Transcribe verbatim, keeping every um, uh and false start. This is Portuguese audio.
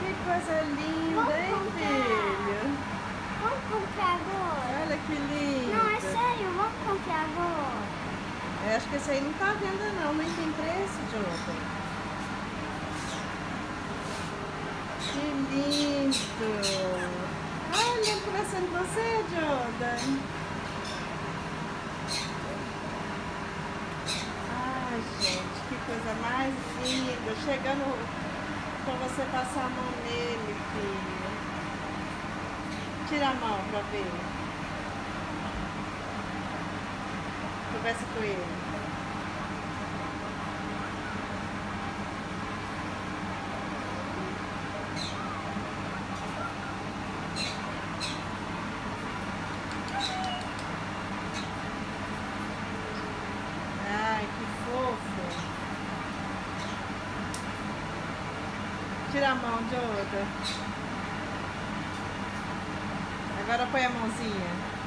Que coisa linda, Vamos hein, comprar. filho? Vamos comprar agora? Olha que lindo. Não, é sério, vamos comprar agora. Eu acho que esse aí não tá à venda não, nem tem preço, Jordan. Que lindo. Olha, conversando com você, Jordan. Ai, gente, que coisa mais linda. Chegando pra você passar a mão nele, filho. Tira a mão pra ver. Conversa com ele. Ai, que fofo. Tira a mão, Jordan. Agora põe a mãozinha.